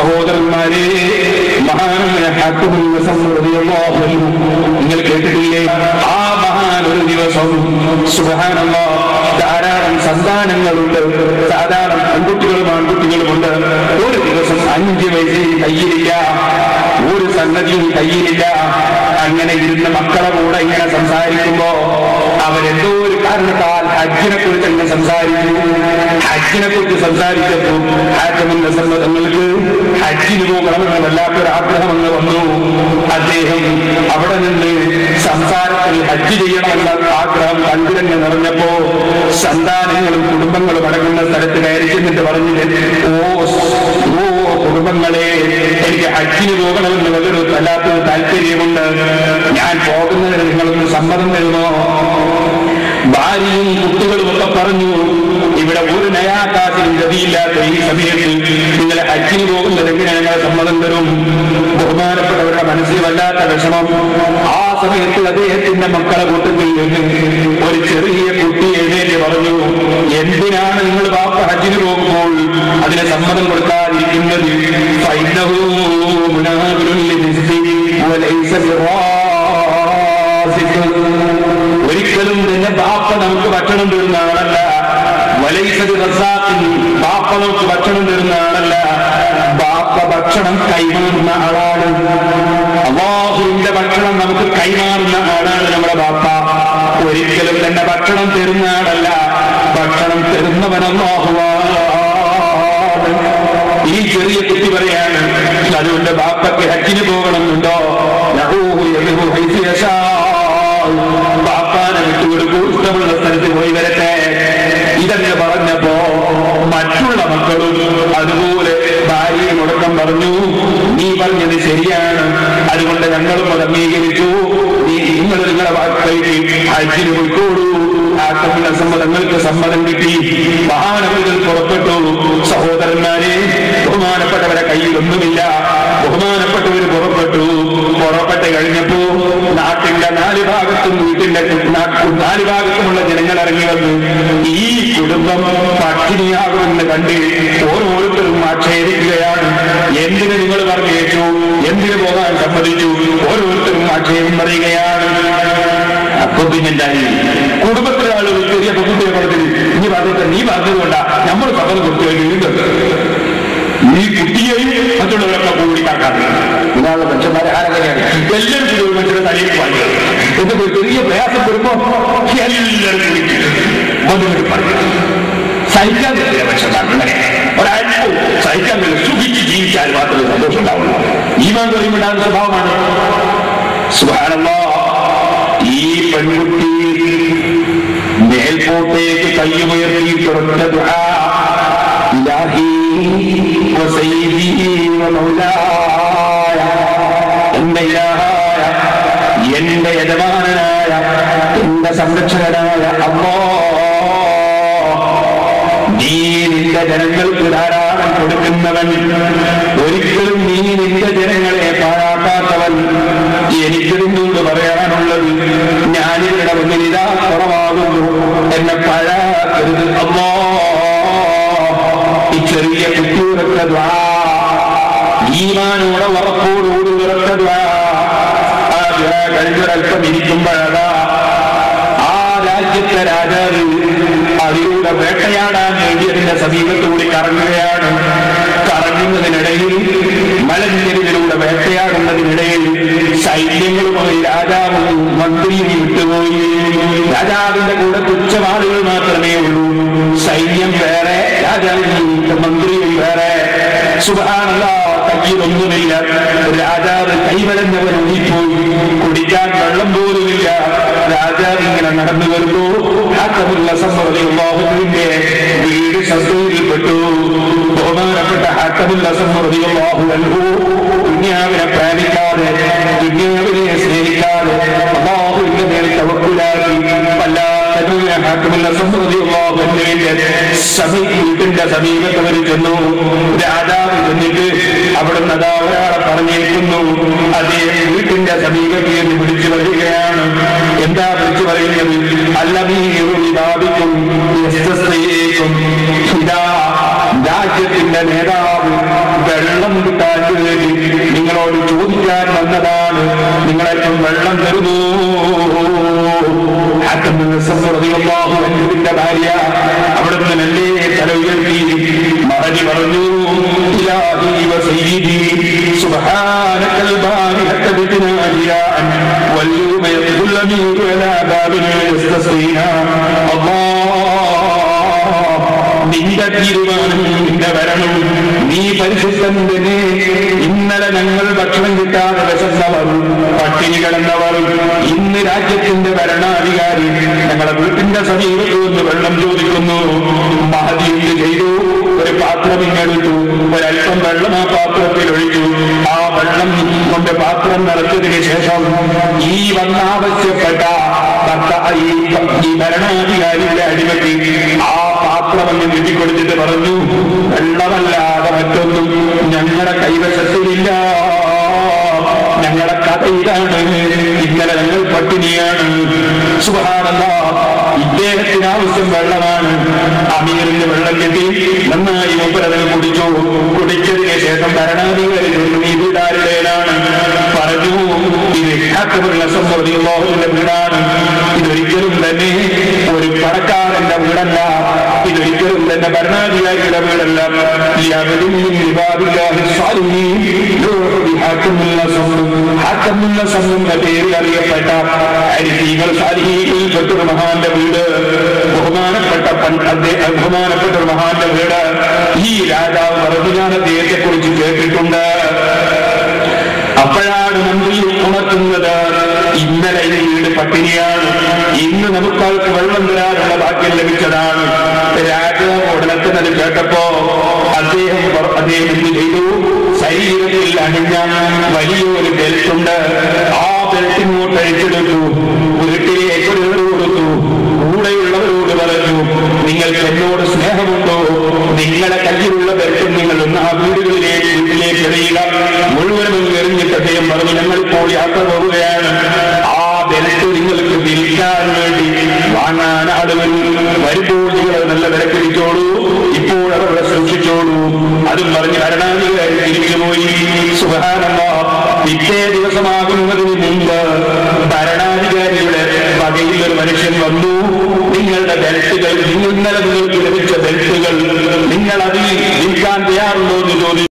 സഹോദരന്മാരെ, മഹാനായ ഹാക്കിമുൽ ഹസൻ റളിയല്ലാഹു അൻഹു നിങ്ങൾ കേട്ടിട്ടില്ലേ? ആ മഹാൻ ഒരു ദിവസം സുബ്ഹാനല്ലാഹ് ധാരാളം സന്താനങ്ങളുണ്ട്, ധാരാളം പെൺകുട്ടികളും ആൺകുട്ടികളുമുണ്ട്. ഒരു ദിവസം 5 വയസ്സിൽ കയ്യിലില്ല, ഒരു സംഗതിയും കയ്യിലില്ല. അങ്ങനെ ഇരുന്ന് മക്കളെ കൂടെ ഇങ്ങനെ സംസാരിക്കുമ്പോ അവരെന്തോ ഒരു കാരണത്താൽ ഹജ്ജിനെ കുറിച്ച് അങ്ങനെ സംസാരിച്ചു. ഹജ്ജിനെ കുറിച്ച് സംസാരിച്ചപ്പോൾ ഹാക്കിമുൽ ഹസൻ തങ്ങൾക്ക് ഹജ്ജിന് പോകണമെന്ന് വല്ലാത്തൊരു ആഗ്രഹം അങ്ങ് വന്നു. അദ്ദേഹം അവിടെ നിന്ന് സംസാരത്തിൽ ഹജ്ജ് ചെയ്യണമെന്ന ആഗ്രഹം കണ്ടുതന്നെ നിറഞ്ഞപ്പോ സന്താനങ്ങളും കുടുംബങ്ങളും അടങ്ങുന്ന സ്ഥലത്ത് കയറി ചെന്നിട്ട് പറഞ്ഞിട്ട്, ഓ കുടുംബങ്ങളെ, എനിക്ക് ഹജ്ജിന് പോകണമെന്ന് വലിയൊരു വല്ലാത്തൊരു താല്പര്യമുണ്ട്. ഞാൻ പോകുന്നതിന് നിങ്ങളൊന്ന് സമ്മതം തരുമോ? ഭാര്യയും കുട്ടികളും ഒക്കെ പറഞ്ഞു, ഇവിടെ ഒരു നയാകാശിനും ഗതിയില്ലാത്ത ഈ സമയത്ത് നിങ്ങൾ ഹജ്ജിന് പോകുന്നത് എങ്ങനെ ഞങ്ങൾ സമ്മതം തരും? ബഹുമാനപ്പെട്ടവരുടെ മനസ്സിൽ വല്ലാത്ത വിഷമം. ആ സമയത്ത് അദ്ദേഹത്തിന്റെ മക്കളെ കൂട്ടത്തിൽ നിന്ന് ഒരു ചെറിയ കുട്ടി എഴുന്നേറ്റ് പറഞ്ഞു, എന്തിനാണ് നിങ്ങൾ ബാപ്പ ഹജ്ജിന് പോകുമ്പോൾ അതിനെ സമ്മതം കൊടുക്കാതിരിക്കുന്നത്? ഒരിക്കലും തന്നെ ബാപ്പ നമുക്ക് ഭക്ഷണം തരുന്ന ആളല്ല. വലൈസതി റസാഖിൻ, ബാപ്പ നമുക്ക് ഭക്ഷണം തരുന്ന ആളല്ല. ബാപ്പ ഭക്ഷണം കൈമാറുന്ന ആളാണ്. അല്ലാഹുവിന്റെ ഭക്ഷണം നമുക്ക് കൈമാറുന്ന ആളാണ് നമ്മുടെ ബാപ്പ. ഒരിക്കലും തന്നെ ഭക്ഷണം തരുന്ന ആളല്ല. ഭക്ഷണം തരുന്നവൻ അല്ലാഹുവാണ്. ഈ ചെറിയ കുട്ടി പറയാണ്, അതുകൊണ്ട് ബാപ്പയ്ക്ക് ഹജ്ജിന് പോകണമെന്നുണ്ടോ? ബാപ്പാനെ വിട്ടുകൊടുക്കൂ, ഇഷ്ടമുള്ള സ്ഥലത്ത് പോയി വരട്ടെ. ഇതന്നെ പറഞ്ഞപ്പോ മറ്റുള്ള മക്കളും അതുപോലെ ഭാര്യയെ മുടക്കം പറഞ്ഞു, നീ പറഞ്ഞത് ശരിയാണ്, അതുകൊണ്ട് ഞങ്ങളും അത് അംഗീകരിച്ചു. നിങ്ങളുടെ വാക്കുകൾക്ക് ഹജ്ജിന് പോയിക്കോളൂ. തങ്ങൾക്ക് സമ്മതം കിട്ടി. മഹാനവരുകൾ പുറപ്പെട്ടു. സഹോദരന്മാരെ, ബഹുമാനപ്പെട്ടവരെ കയ്യിലൊന്നുമില്ല. ബഹുമാനപ്പെട്ടവർ പുറപ്പെട്ട് കഴിഞ്ഞപ്പോ നാട്ടിന്റെ 4 ഭാഗത്തും വീട്ടിന്റെ 4 ഭാഗത്തുമുള്ള ജനങ്ങൾ ഇറങ്ങി വന്നു. ഈ കുടുംബം പട്ടിണിയാകുമെന്ന് കണ്ട് ഓരോരുത്തരും ആക്ഷേപിക്കുകയാണ്. എന്തിന് നിങ്ങൾ പറഞ്ഞേച്ചു? എന്തിന് പോകാൻ സമ്മതിച്ചു? ഓരോരുത്തരും ആക്ഷേപം പറയുകയാണ്. അപ്പൊ പിന്നെന്തായി? കുടുംബത്തിലെ ആളുകൾ ചെറിയ പെൺകുട്ടിയെ പറഞ്ഞത്, നീ പറഞ്ഞിട്ട് നീ പറഞ്ഞതുകൊണ്ടാ നമ്മൾ സമ്മതം കൊടുത്തു കഴിഞ്ഞിട്ടുണ്ട്. ഈ കുട്ടിയെയും മറ്റുള്ളവരൊക്കെ കൂടിക്കാക്കാറ്. ഇതാണുള്ള മനുഷ്യന്മാരെ ആരെങ്ങനെയാണ് എല്ലാവരും കൂടി ഒരു മനുഷ്യരെ തലയിൽ പറയുന്നത്. എന്നിട്ട് ചെറിയ പ്രയാസം വരുമ്പോ എല്ലാവരും കൂടി വന്നിട്ട് പറയുന്നത്. സഹിക്കാൻ പറ്റില്ല മനുഷ്യന്മാർ. അങ്ങനെ ഒരല്പവും സഹിക്കാൻ പറ്റില്ല. സുഖിച്ച് ജീവിച്ചാൽ മാത്രമേ സന്തോഷം ഉണ്ടാവുള്ളൂ. ഈമാൻ പറയുമ്പോണ്ടാകുന്ന സ്വഭാവമാണ്. സുബ്ഹാനല്ലാഹ്, ഈ പെൺകുട്ടി മേൽപോട്ടേക്ക് കയ്യുയർത്തിയിട്ടൊരൊറ്റ ദുആ, ഇലാഹി വസയ്യിദി വമൗലായ, എന്റെ ഇലാഹായ, എന്റെ യജമാനനായ, എന്റെ സംരക്ഷകനായ അല്ലാഹ്, നീ നിന്റെ ജനങ്ങൾക്ക് ധാരാളം കൊടുക്കുന്നവൻ, ഒരിക്കലും നീ നിന്റെ ജനങ്ങളെ പാഴാക്കാത്തവൻ. എനിക്കിതിനോട് പറയാനുള്ളത്, ഞാനിവിടെ മുന്നിലിതാ കുറവാകുന്നു, എന്നെ പാഴാക്കരുത് അല്ലാഹ്. ഈ ചെറിയ കുട്ടിയുറക്ക ദുആ, ഈമാനോടെ ഉറപ്പോടുകൂടി ഉറക്ക ദുആ. ആ ദുആ കഴിഞ്ഞൊരൽപ്പം ഇരിക്കുമ്പോഴതാ ആ രാജ്യത്തെ രാജാവ് അതിലൂടെ വേട്ടയാടാൻ വേണ്ടി അതിന്റെ സമീപത്തുകൂടി കറങ്ങുകയാണ്. കറങ്ങുന്നതിനിടയിൽ, മലഞ്ചെരിവിലൂടെ വേട്ടയാടുന്നതിനിടയിൽ സൈന്യങ്ങളുമായി രാജാവും മന്ത്രിയും വിട്ടുപോയി. രാജാവിന്റെ കൂടെ തുച്ഛമാളുകൾ മാത്രമേ ഉള്ളൂ. സൈന്യം വേറെ, രാജാവും മന്ത്രിയും വേറെ. സുബ്ഹാനല്ലാഹ്, കയ്യിലൊന്നുമില്ല. രാജാവ് കൈവലഞ്ഞവൻ ഓടിപ്പോയി. കുടിക്കാൻ വെള്ളം പോലുമില്ല. രാജാവ് ഇങ്ങനെ നടന്നു വരുന്നു. ഹാക്കിമുൽ ഹസൻ റളിയല്ലാഹുവിന്റെ വീട് ശത്രുവിൽപ്പെട്ടു. ബഹുമാനപ്പെട്ട ഹാക്കിമുൽ ഹസൻ റളിയല്ലാഹു അൻഹു ദുനിയാവിനെ പ്രാപിക്കാതെ, ദുനിയാവിനെ സ്നേഹിക്കാതെ അല്ലാഹുവിന്റെ മേൽ തവക്കുലാക്കി ഹാക്കിമുൽ ഹസൻ റളിയല്ലാഹു അൻഹുവിന്റെ വീട്ടിന്റെ സമീപത്തവർ ചെന്നു. രാജാവ് ചെന്നിട്ട് അവിടുന്ന് അതാ ഒരാളെ പറഞ്ഞേക്കുന്നു. അതേ വീട്ടിന്റെ സമീപത്ത് എന്ന് വിളിച്ചു പറയുകയാണ്. എന്താ വിളിച്ചു പറയുന്നത്? അല്ലമീറും ഇതാ രാജ്യത്തിന്റെ നേതാവ് വെള്ളം കിട്ട കാര്യങ്ങൾക്ക് വേണ്ടി നിങ്ങളോട് ചോദിക്കാൻ വന്നതാണ്, നിങ്ങളെപ്പം വെള്ളം തരുന്നു. ന്റെ ഭാര്യ അവിടുന്ന് നല്ലേ തല ഉയർത്തി മറഞ്ഞു പറഞ്ഞു, ഇലാഹി വസയ്യിദി സുബ്ഹാനകൽ ബാരി ഹത്തബിനാ ജിയാൻ വൽയൗമ യഖുൽ അമീറു അലാ ബാബിൻ യസ്തസ്ഖീനാ. നിന്റെ തീരുമാനം, നിന്റെ വരണം, നീ പരിശുദ്ധൻ തന്നെ. ഇന്നലെ ഞങ്ങൾ ഭക്ഷണം കിട്ടാതെ വിശന്നവർ, പട്ടിണി കിടന്നവർ, ഇന്ന് രാജ്യത്തിന്റെ ഭരണാധികാരി ഞങ്ങളുടെ വീട്ടിന്റെ സമീപത്ത് നിന്ന് വെള്ളം ചോദിക്കുന്നു. മഹദി എന്ത് ചെയ്തു? ഒരു പാത്രം ഇങ്ങെടുത്തു, ഒരൽപ്പം വെള്ളം ആ പാത്രത്തിൽ ഒഴിച്ചു. ആ വെള്ളം കൊണ്ട് പാത്രം നിറച്ചതിന് ശേഷം ഈ വന്നാവശ്യപ്പെട്ട ഈ ഭരണാധികാരിയുടെ അടിമയ്ക്ക് ആ പാത്രം അങ്ങ് നീട്ടിക്കൊടുത്തിട്ട് പറഞ്ഞു, വെള്ളമല്ലാതെ മറ്റൊന്നും ഞങ്ങളുടെ കൈവശത്തിലില്ല. ഞങ്ങളുടെ കഥ ഇതാണ്, ഇന്നലെ ഞങ്ങൾ പട്ടിണിയാണ്. സുബ്ഹാനല്ലാഹ്, ഇദ്ദേഹത്തിന് ആവശ്യം വെള്ളമാണ്. അമീറിന് വെള്ളം കിട്ടി, നന്നായി മൂപ്പരതിന് കുടിച്ചു. കുടിച്ചതിന് ശേഷം ഭരണാധികാരി വീടാരുടേതാണ് പറഞ്ഞു, ഇത് അള്ളാഹുവിന്റെ വീടാണ്. ഇതൊരിക്കലും തന്നെ ഒരു പണക്കാരന്റെ വീടല്ല, ഇതൊരിക്കലും തന്നെ ഭരണാധികാരിയുടെ വീടല്ല. പേരിൽ അറിയപ്പെട്ട ഒരു മഹാന്റെ വീട്, ബഹുമാനപ്പെട്ട ഒരു മഹാന്റെ വീട്. ഈ രാജാവ് പറഞ്ഞു, ഞാൻ അദ്ദേഹത്തെ കുറിച്ച് കേട്ടിട്ടുണ്ട്. അപ്പോഴാണ് മന്ത്രി ഉണർത്തുന്നത്, ഇന്നലെ ഈ വീട് പട്ടിണിയാണ്, ഇന്ന് നമുക്കാൾക്ക് വെള്ളം തരാനുള്ള ഭാഗ്യം ലഭിച്ചതാണ്. രാജാവ് ഉടനെത്തുന്നത് കേട്ടപ്പോ അദ്ദേഹം എന്ത് ചെയ്തു? ശരീരത്തിൽ അണിഞ്ഞ വലിയൊരു ബെൽറ്റുണ്ട്, ആ ബെൽറ്റിങ്ങോട്ട് അഴിച്ചെടുത്തു, വീട്ടിലേക്ക് കൊടുത്തു. കൂടെയുള്ളവരോട് പറഞ്ഞു, നിങ്ങൾക്ക് എന്നോട് സ്നേഹമുണ്ടോ? നിങ്ങളുടെ കയ്യിലുള്ള ബെൽറ്റും നിങ്ങൾ ഒന്ന് ആ വീട്ടിലേക്ക് എറിയുക. മുഴുവനും എറിഞ്ഞിട്ട് അദ്ദേഹം പറഞ്ഞു, ഞങ്ങളിപ്പോൾ യാത്ര പോവുകയാണ്. ആ ബെൽറ്റ് നിങ്ങൾക്ക് വിൽക്കാൻ വേണ്ടി വാങ്ങാൻ ആളുകൾ വരുമ്പോൾ നിങ്ങൾ നല്ല വിലക്ക് വിളിച്ചോളൂ, ഇപ്പോൾ അവരുടെ സൂക്ഷിച്ചോളൂ. അതും പറഞ്ഞ് ഭരണാധികാരി തിരിച്ചുപോയി. സുബ്ഹാനല്ലാഹ്, പിറ്റേ ദിവസമാകുന്നതിന് മുമ്പ് ഭരണാധികാരിയുടെ വകയിൽ ഒരു മനുഷ്യൻ വന്നു. നിങ്ങളുടെ ബെൽറ്റുകൾ, ഇന്നലെ നിങ്ങൾക്ക് ലഭിച്ച ബെൽറ്റുകൾ നിങ്ങൾ അതിൽ വിൽക്കാൻ തയ്യാറുണ്ടോ എന്ന് ചോദിച്ചു.